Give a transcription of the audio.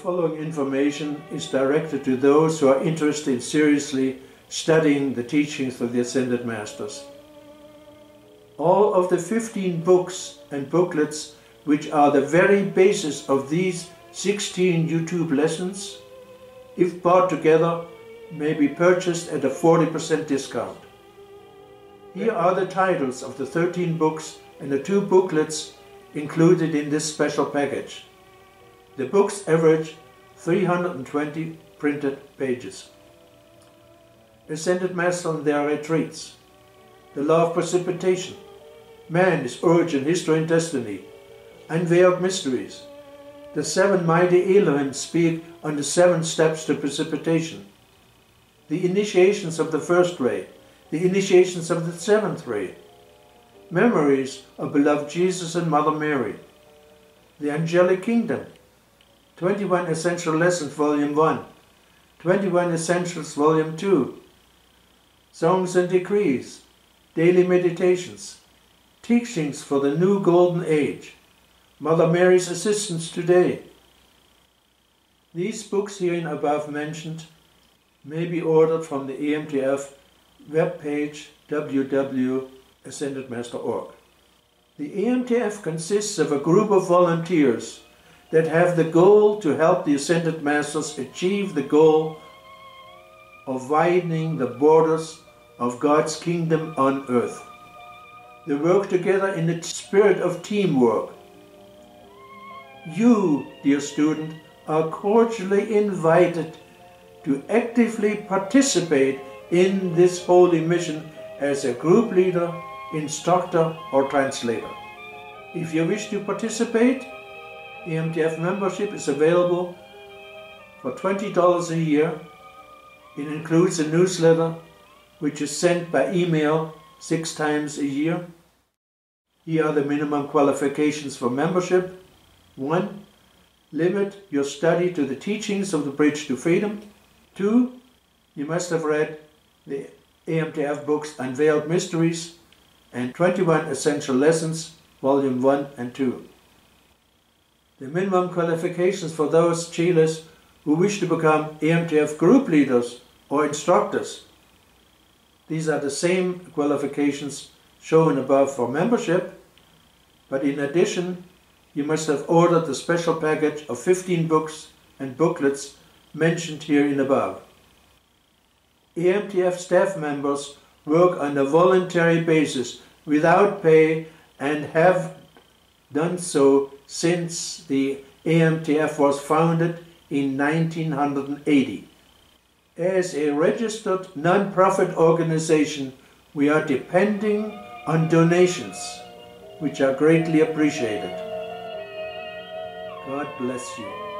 following information is directed to those who are interested in seriously studying the teachings of the Ascended Masters. All of the 15 books and booklets, which are the very basis of these 16 YouTube lessons, if bought together, may be purchased at a 40% discount. Here are the titles of the 13 books and the 2 booklets included in this special package. The books average 320 printed pages. Ascended Masters on their retreats. The Law of Precipitation. Man, His Origin, History and Destiny. Unveiled Mysteries. The 7 mighty Elohim speak on the 7 steps to precipitation. The initiations of the first ray. The initiations of the 7th ray. Memories of beloved Jesus and Mother Mary. The Angelic Kingdom. 21 Essential Lessons, Volume 1. 21 Essentials, Volume 2. Songs and Decrees. Daily Meditations. Teachings for the New Golden Age. Mother Mary's Assistance Today. These books herein above mentioned may be ordered from the EMTF webpage www.ascendedmaster.org. The EMTF consists of a group of volunteers that have the goal to help the Ascended Masters achieve the goal of widening the borders of God's kingdom on earth. They work together in the spirit of teamwork. You, dear student, are cordially invited to actively participate in this holy mission as a group leader, instructor or translator. If you wish to participate, EMTF membership is available for $20 a year. It includes a newsletter which is sent by email 6 times a year. Here are the minimum qualifications for membership. 1. Limit your study to the teachings of the Bridge to Freedom. 2. You must have read the EMTF books Unveiled Mysteries and 21 Essential Lessons, Volume 1 and 2. The minimum qualifications for those Chiles who wish to become EMTF group leaders or instructors. These are the same qualifications shown above for membership, but in addition, you must have ordered the special package of 15 books and booklets mentioned herein above. EMTF staff members work on a voluntary basis without pay and have done so since the EMTF was founded in 1980. As a registered non-profit organization, we are depending on donations, which are greatly appreciated. God bless you.